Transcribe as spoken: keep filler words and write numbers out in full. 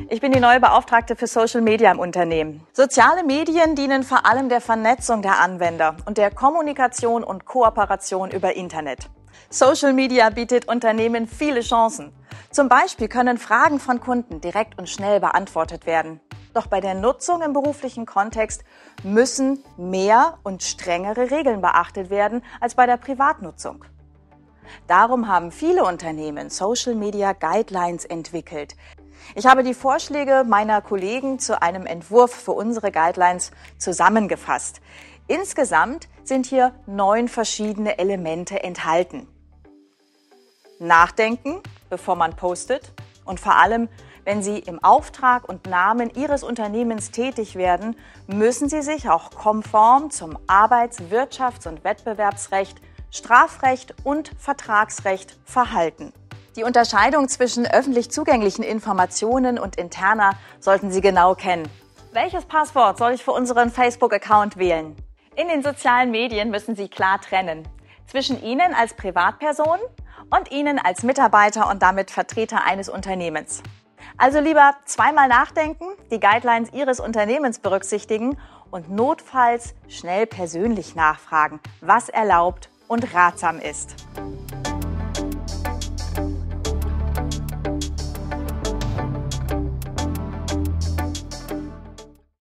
Ich bin die neue Beauftragte für Social Media im Unternehmen. Soziale Medien dienen vor allem der Vernetzung der Anwender und der Kommunikation und Kooperation über Internet. Social Media bietet Unternehmen viele Chancen. Zum Beispiel können Fragen von Kunden direkt und schnell beantwortet werden. Doch bei der Nutzung im beruflichen Kontext müssen mehr und strengere Regeln beachtet werden als bei der Privatnutzung. Darum haben viele Unternehmen Social Media Guidelines entwickelt. Ich habe die Vorschläge meiner Kollegen zu einem Entwurf für unsere Guidelines zusammengefasst. Insgesamt sind hier neun verschiedene Elemente enthalten. Nachdenken, bevor man postet, und vor allem, wenn Sie im Auftrag und Namen Ihres Unternehmens tätig werden, müssen Sie sich auch konform zum Arbeits-, Wirtschafts- und Wettbewerbsrecht, Strafrecht und Vertragsrecht verhalten. Die Unterscheidung zwischen öffentlich zugänglichen Informationen und interner sollten Sie genau kennen. Welches Passwort soll ich für unseren Facebook-Account wählen? In den sozialen Medien müssen Sie klar trennen zwischen Ihnen als Privatperson und Ihnen als Mitarbeiter und damit Vertreter eines Unternehmens. Also lieber zweimal nachdenken, die Guidelines Ihres Unternehmens berücksichtigen und notfalls schnell persönlich nachfragen, was erlaubt und ratsam ist.